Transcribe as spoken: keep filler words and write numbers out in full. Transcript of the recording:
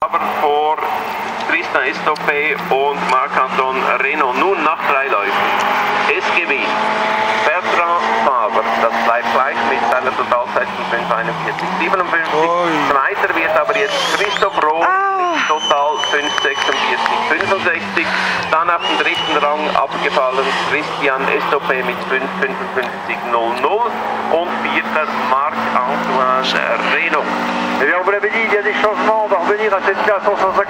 Aber vor Tristan Estopé und Marc-Anton Reynaud nun nach drei Läufen. Es gewinnt Bertrand Faber, das bleibt gleich mit seiner Totalzeit von fünf einundvierzig siebenundfünfzig. Zweiter wird aber jetzt Christoph Rohr ah. mit Total fünf sechsundvierzig fünfundsechzig. Dann auf den dritten Rang abgefallen Tristan Estopé mit fünf fünfundfünfzig null null und vierter Marc-Antoine Reynaud. Et bien on vous l'avait dit, il y a des changements, on va revenir à cette place, on s'en